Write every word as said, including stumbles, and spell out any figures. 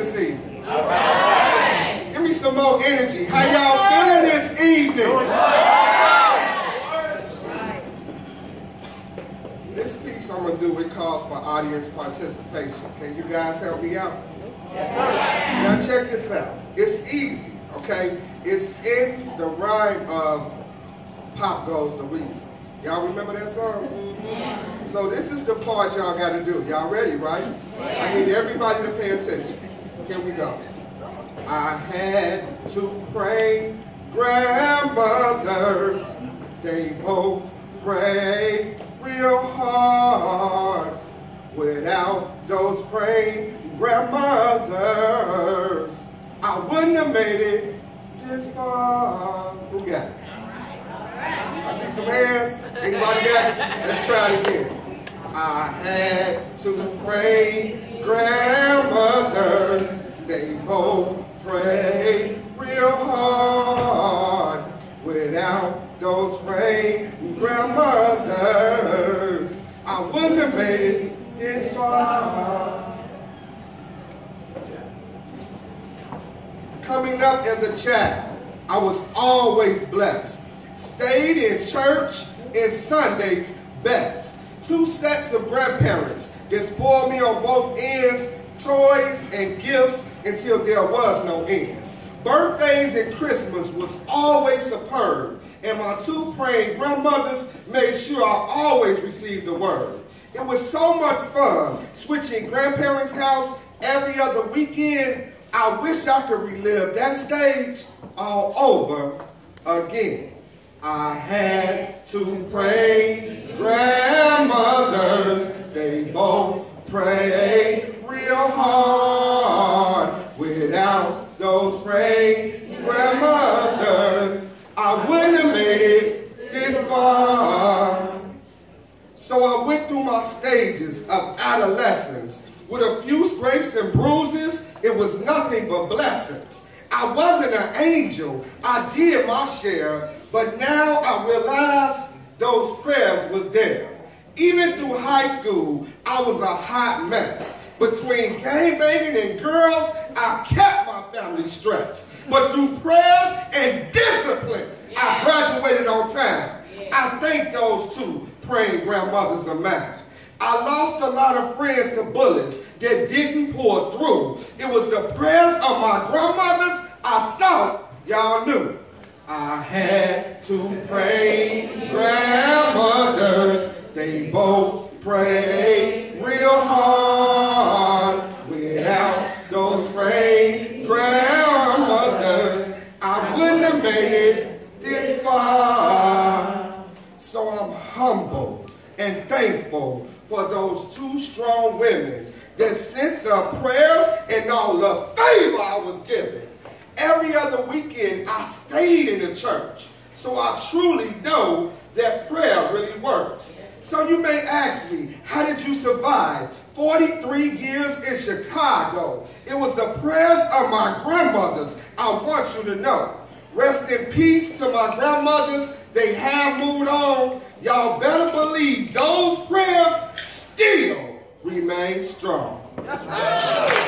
this evening? All right. Give me some more energy. How y'all feeling this evening? This piece I'm going to do, it calls for audience participation. Can you guys help me out? Yes, sir. Now check this out. It's easy, okay? It's in the rhyme of Pop Goes the Weasel. Y'all remember that song? Mm-hmm. So this is the part y'all got to do. Y'all ready, right? Yeah. I need everybody to pay attention. Here we go. I had two praying grandmothers. They both prayed real hard. Without those praying grandmothers, I wouldn't have made it this far. Who got it? I see some hands. Anybody got it? Let's try it again. I had two praying grandmothers. They both prayed real hard. Without those praying grandmothers, I wouldn't have made it this far. Coming up as a child, I was always blessed. Stayed in church and Sundays best. Two sets of grandparents that spoiled me on both ends, toys and gifts until there was no end. Birthdays and Christmas was always superb, and my two praying grandmothers made sure I always received the word. It was so much fun switching grandparents' house every other weekend. I wish I could relive that stage all over again. I had two praying grandmothers. They both prayed real hard. Without those praying grandmothers, I wouldn't have made it this far. So I went through my stages of adolescence. With a few scrapes and bruises, it was nothing but blessings. I wasn't an angel, I did my share, but now I realize those prayers was there. Even through high school, I was a hot mess. Between gangbanging and girls, I kept my family stressed. But through prayers and discipline, I graduated on time. I thank those two praying grandmothers of mine. I lost a lot of friends to bullets that didn't pull through. It was the prayers of my grandmothers I thought y'all knew. I had two praying grandmothers. They both prayed real hard. Without those praying grandmothers, I wouldn't have made it this far. So I'm humble and thankful for those two strong women that sent the prayers and all the favor I was given. Every other weekend, I stayed in the church, so I truly know that prayer really works. So you may ask me, how did you survive forty-three years in Chicago? It was the prayers of my grandmothers. I want you to know. Rest in peace to my grandmothers. They have moved on. Y'all better believe those prayers still remain strong.